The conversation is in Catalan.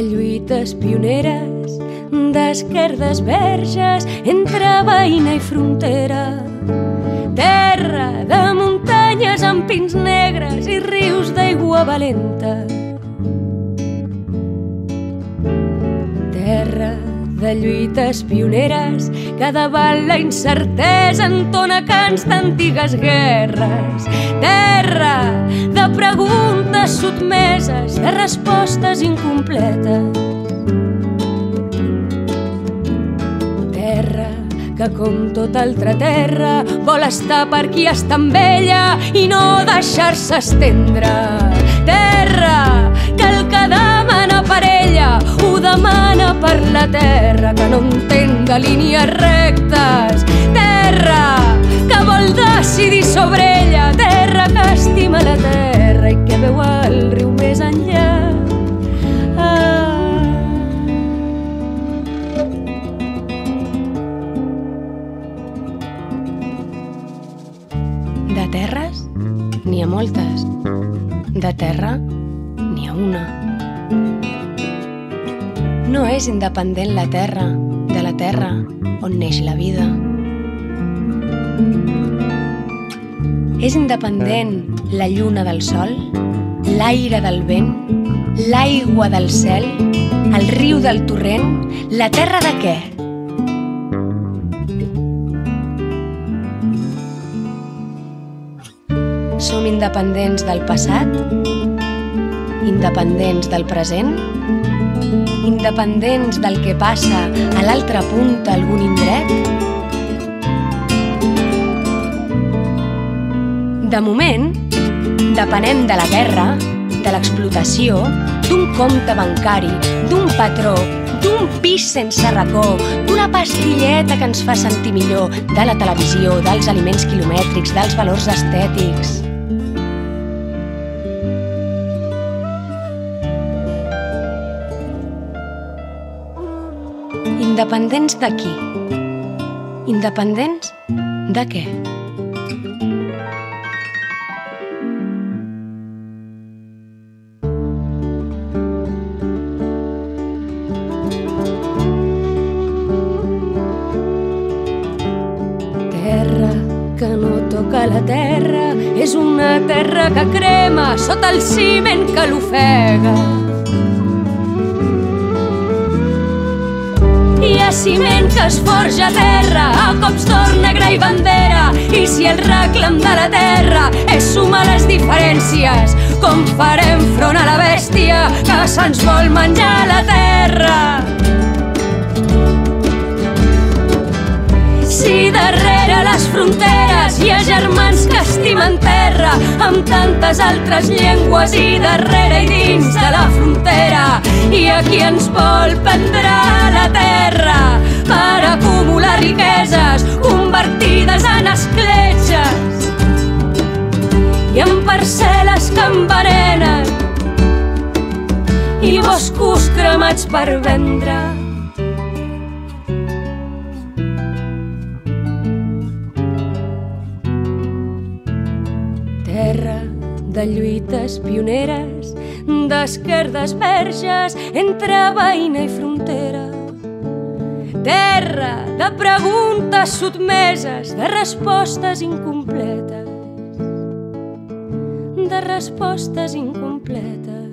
de lluites pioneres, d'esquerdes verges entre veïna i frontera. Terra de muntanyes amb pins negres i rius d'aigua valenta. Terra de lluites pioneres que davant la incertesa entona cants d'antigues guerres. Terra de preguntes sotmeses, de respostes incompletes. Terra que, com tota altra terra, vol estar per qui està amb ella i no deixar-se estendre. Terra que el que demana per ella ho demana per la terra, que no entén de línies rectes. Terra que vol decidir sobre ella, terra que estima la terra i que veu el riu més enllà. De terres, n'hi ha moltes. De terra, n'hi ha una. No és independent la terra de la terra on neix la vida. És independent la lluna del sol, l'aire del vent, l'aigua del cel, el riu del torrent, la terra de què? Som independents del passat, independents del present, independents del que passa a l'altra punta algun indret. De moment, depenem de la guerra, de l'explotació, d'un compte bancari, d'un patró, d'un pis sense racó, d'una pastilleta que ens fa sentir millor, de la televisió, dels aliments quilomètrics, dels valors estètics. Independents de qui? Independents de què? Terra que no toca la terra és una terra que crema sota el ciment que l'ofega. Hi ha ciment que es forja a terra a cops d'or, negre i bandera. I si el reclam de la terra és sumar les diferències, com farem front a la bèstia que se'ns vol menjar la terra? Si darrere les fronteres hi ha germans que estimen terra amb tantes altres llengües, i darrere i dins de la frontera hi ha qui ens vol prendre la terra per acumular riqueses convertides en escletxes i en parcel·les que envenenen i boscos cremats per vendre. Terra de lluites pioneres, d'esquerdes verges entre veïna i frontera. Terra de preguntes sotmeses, de respostes incompletes. De respostes incompletes.